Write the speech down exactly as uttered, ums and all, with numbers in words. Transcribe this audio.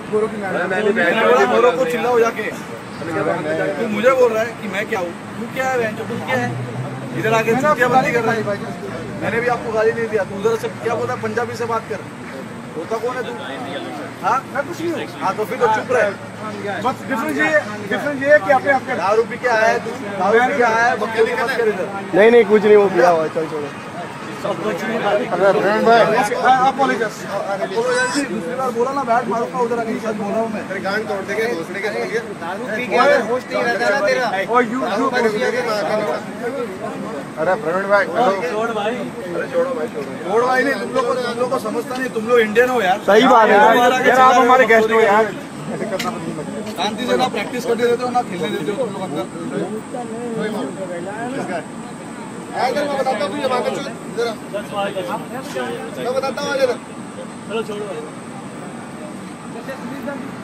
गोरो की गोरो को चिल्लाओ जाके। तू मुझे बोल रहा है कि मैं क्या हूँ? तू क्या है? तू क्या है? इधर आके क्या बात कर रहा है? मैंने भी आपको गाली नहीं दिया। तू उधर से क्या बोला? पंजाबी से बात कर। होता कौन है तू? हाँ मैं कुछ नहीं हूँ। हाँ तो फिर तो चुप रहे। बस डिफरेंस ये डिफरेंस ये है कि आपने आपके दारू पी के आया है तू, दारू पी के आया है, बकरी मत कर इधर। नहीं नहीं कुछ नहीं, वो पिया हुआ है, चल छोड़ो। अरे फ्रेंड भाई अपोलोजाइज अपोलोजाइज दूसरी बार बोला ना, बैठ मारूंगा उधर आके। सच बोल रहा हूँ मैं। तेरे गांड तोड़ देंगे घोसड़े के संगे। दारू पी के होश नहीं रहता ना तेरा। ओ यू यू अरे प्रवीण भाई छोड़ भाई, अरे छोड़ो भाई, छोड़ो छोड़ भाई। नहीं तुम लोग को तुम लोग को समझता नहीं, तुम लोग इंडियन हो यार। सही बात है यार, आप हमारे गेस्ट हो यार। शांति से ना प्रैक्टिस करते रहते हो ना खेलने देते हो तुम लोग अंदर। इधर मैं बताता हूँ, तुझे बात चल जरा मैं बताता हूँ। चलो छोड़ो।